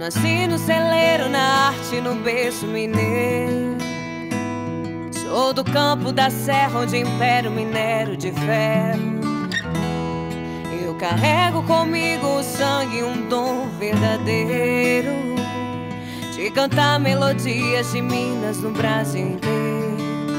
nasci no celeiro, na arte, no berço mineiro. Sou do campo da serra, onde impera o minério de ferro. Eu carrego comigo o sangue, um dom verdadeiro, de cantar melodias de Minas no Brasil inteiro.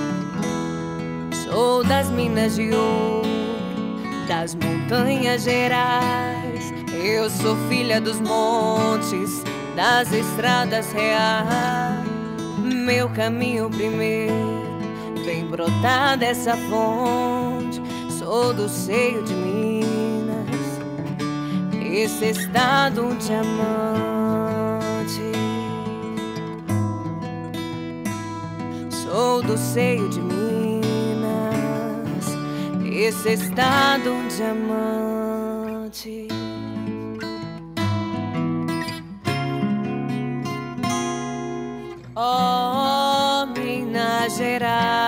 Sou das Minas de Ouro, das Montanhas Gerais. Eu sou filha dos montes, das estradas reais. Meu caminho primeiro vem brotar dessa fonte. Sou do seio de Minas, esse estado um diamante. Sou do seio de Minas, esse estado um diamante. Oh, Minas Gerais,